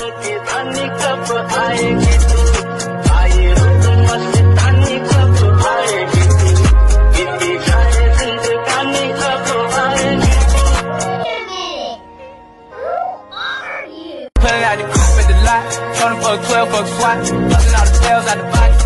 मस्तानी कब आएगी तू, आए रुत मस्तानी कब आएगी तू, बीती जाए जिंदगानी कब आएगी तू। Pulling out the coupe at the lot, trying for a 12 buck swat, busting all the tails out the box.